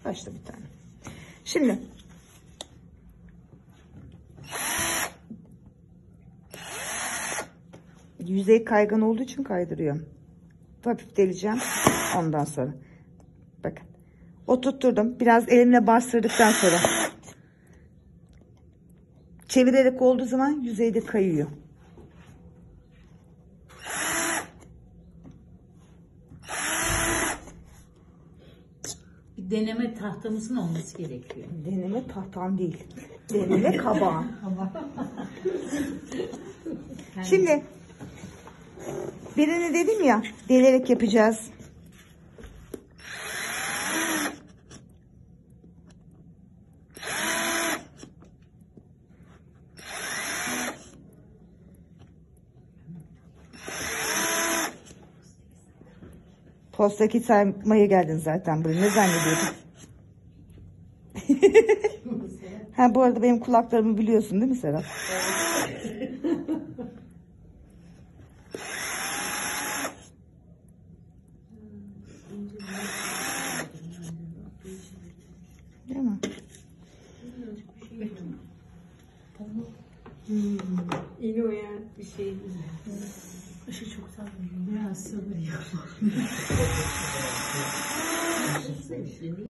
Başla bir tane. Şimdi yüzey kaygan olduğu için kaydırıyorum. Hafif deleceğim. Ondan sonra. Bakın. Oturtturdum. Biraz elimle bastırdıktan sonra çevirerek olduğu zaman yüzeyde kayıyor. Bir deneme tahtamızın olması gerekiyor. Deneme tahtam değil. Deneme kabağım. Şimdi birini dedim ya, delerek yapacağız. Postaki saymaya geldin zaten buraya. Ne zannediyordun? Ha, bu arada benim kulaklarımı biliyorsun değil mi Serap? Değil mi? İğne oyan bir şey. Işığı çok sağ olun. Biraz sabır ya.